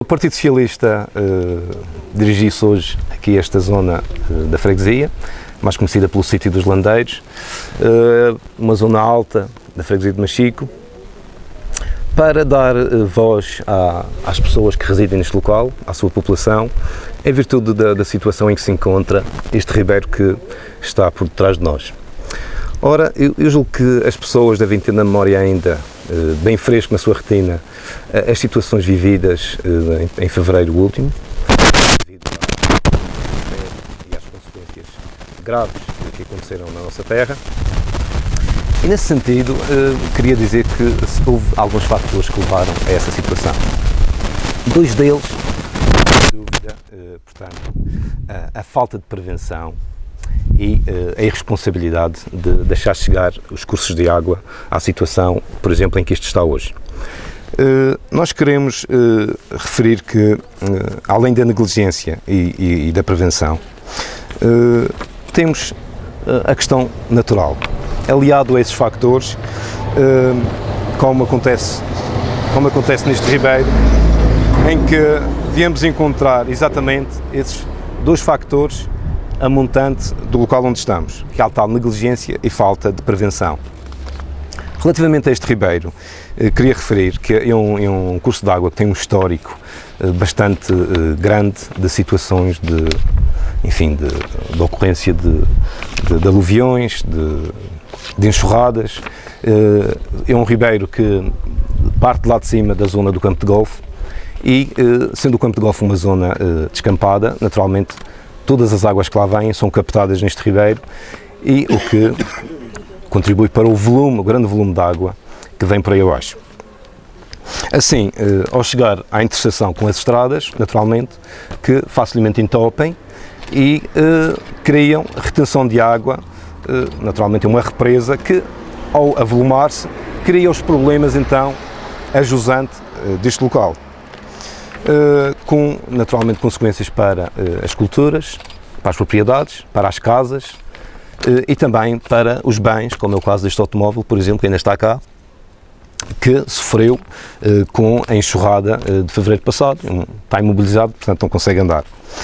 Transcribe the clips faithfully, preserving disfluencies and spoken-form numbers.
O Partido Socialista uh, dirigiu-se hoje aqui a esta zona uh, da freguesia, mais conhecida pelo sítio dos Landeiros, uh, uma zona alta da freguesia de Machico, para dar uh, voz à, às pessoas que residem neste local, à sua população, em virtude da, da situação em que se encontra este ribeiro que está por detrás de nós. Ora, eu, eu julgo que as pessoas devem ter na memória ainda, uh, bem fresco na sua retina, uh, as situações vividas uh, em, em fevereiro último, devido à, e às consequências graves que aconteceram na nossa terra. E nesse sentido, uh, queria dizer que houve alguns fatores que levaram a essa situação. Dois deles, sem dúvida, uh, portanto, a, a falta de prevenção e uh, a irresponsabilidade de deixar chegar os cursos de água à situação, por exemplo, em que isto está hoje. Uh, nós queremos uh, referir que, uh, além da negligência e, e, e da prevenção, uh, temos uh, a questão natural. Aliado a esses fatores, uh, como acontece, como acontece neste ribeiro, em que viemos encontrar exatamente esses dois fatores a montante do local onde estamos, que é a tal negligência e falta de prevenção. Relativamente a este ribeiro, eh, queria referir que é um, é um curso de água que tem um histórico eh, bastante eh, grande de situações de, enfim, de, de ocorrência de, de, de aluviões, de, de enxurradas. Eh, é um ribeiro que parte lá de cima da zona do campo de golfe e, eh, sendo o campo de golfe uma zona eh, descampada, naturalmente todas as águas que lá vêm são captadas neste ribeiro e o que contribui para o volume, o grande volume de água que vem por aí abaixo. Assim, eh, ao chegar à interseção com as estradas, naturalmente, que facilmente entopem e eh, criam retenção de água, eh, naturalmente uma represa que, ao avolumar-se, cria os problemas, então, a jusante eh, deste local. Uh, com, naturalmente, consequências para uh, as culturas, para as propriedades, para as casas uh, e também para os bens, como é o caso deste automóvel, por exemplo, que ainda está cá, que sofreu uh, com a enxurrada uh, de fevereiro passado, um, está imobilizado, portanto não consegue andar.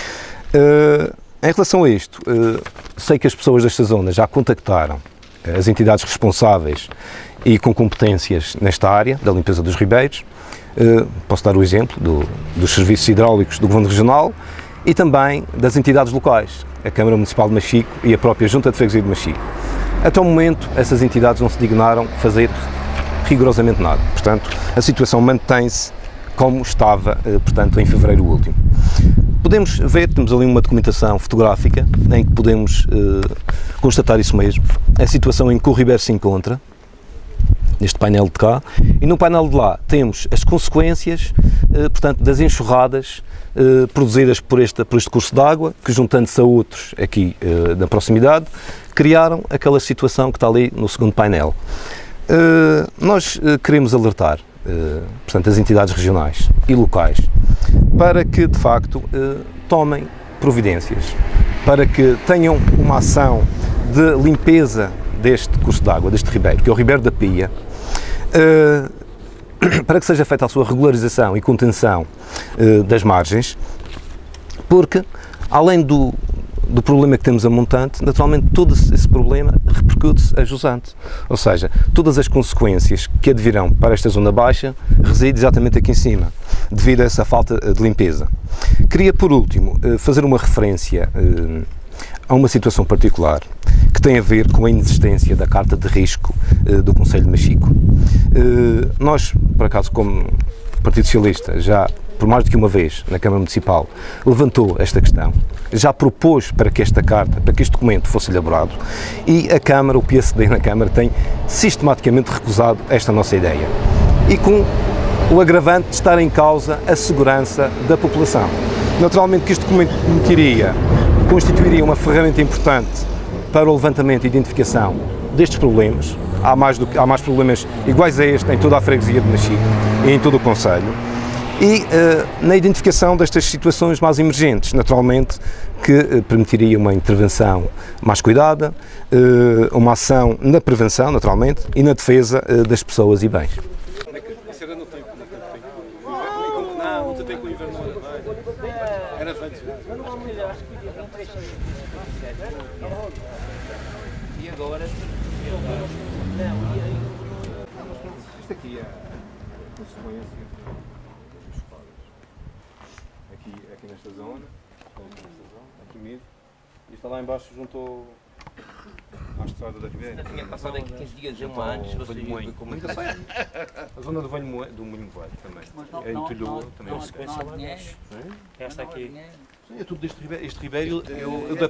Uh, em relação a isto, uh, sei que as pessoas desta zona já contactaram as entidades responsáveis e com competências nesta área da limpeza dos ribeiros. Uh, posso dar o exemplo do, dos serviços hidráulicos do Governo Regional e também das entidades locais, a Câmara Municipal de Machico e a própria Junta de Freguesia de Machico. Até o momento, essas entidades não se dignaram fazer rigorosamente nada. Portanto, a situação mantém-se como estava, uh, portanto, em fevereiro último. Podemos ver, temos ali uma documentação fotográfica em que podemos uh, constatar isso mesmo, a situação em que o ribeiro se encontra, neste painel de cá, e no painel de lá temos as consequências, eh, portanto, das enxurradas eh, produzidas por este, por este curso de água, que juntando-se a outros aqui eh, na proximidade, criaram aquela situação que está ali no segundo painel. Eh, nós eh, queremos alertar, eh, portanto, as entidades regionais e locais, para que, de facto, eh, tomem providências, para que tenham uma ação de limpeza deste curso de água, deste ribeiro, que é o Ribeiro da Pia, uh, para que seja feita a sua regularização e contenção uh, das margens, porque, além do, do problema que temos a montante, naturalmente todo esse problema repercute-se a jusante, ou seja, todas as consequências que advirão para esta zona baixa residem exatamente aqui em cima, devido a essa falta de limpeza. Queria, por último, uh, fazer uma referência uh, a uma situação particular que tem a ver com a inexistência da carta de risco uh, do Concelho de Machico. Uh, nós, por acaso, como Partido Socialista, já por mais do que uma vez na Câmara Municipal levantou esta questão, já propôs para que esta carta, para que este documento fosse elaborado e a Câmara, o P S D na Câmara, tem sistematicamente recusado esta nossa ideia. E com o agravante de estar em causa a segurança da população. Naturalmente que este documento permitiria, constituiria uma ferramenta importante para o levantamento e identificação destes problemas. Há mais, do que, há mais problemas iguais a este em toda a freguesia de Machico e em todo o concelho. E uh, na identificação destas situações mais emergentes, naturalmente, que uh, permitiria uma intervenção mais cuidada, uh, uma ação na prevenção, naturalmente, e na defesa uh, das pessoas e bens. Não, não tem com o Era feito. E agora? Isto aqui é a consequência dos quadros. Aqui, aqui nesta zona, nesta zona, aqui mesmo. E está lá embaixo junto à estrada da Ribeira. Tinha passado aqui quinze dias uma antes, você viu como é que sai. A zona do Velho Moinho, do Moinho Velho também. É entulhou também. Não, não há dinheiro. Esta aqui. Sim, é tudo deste ribeiro. Este ribeiro eu, eu da...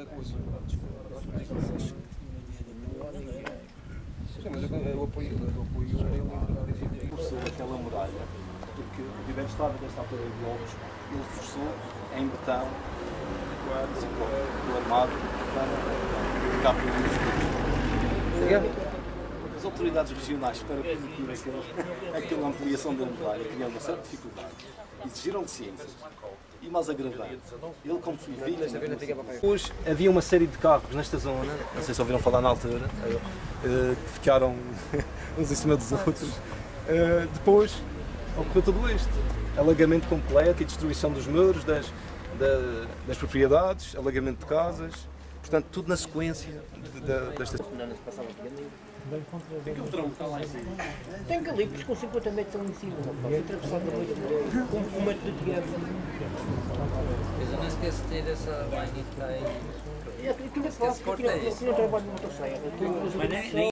Sim, mas eu, eu apoio, eu apoio Reforçou aquela muralha, porque o ribeiro estava desta altura de blocos, ele reforçou em betão do armado para ficar por escuros. As autoridades regionais, para permitir aquela, aquela ampliação da muralha, criando uma certa dificuldade, exigiram licenças. E mais agravante, ele como foi vítima, depois havia uma série de carros nesta zona, não sei se ouviram falar na altura, uh, que ficaram uns em cima dos outros. Uh, depois ocorreu tudo isto, alagamento completo e destruição dos muros, das, da, das propriedades, alagamento de casas, portanto tudo na sequência de, de, desta... Tem calipos com cinquenta metros ali em cima, atravessado no meio da muralha, com um metro de diâmetro. Mas eu não esqueço de ter essa linha que está aí. E aqui não trabalho na motosserra.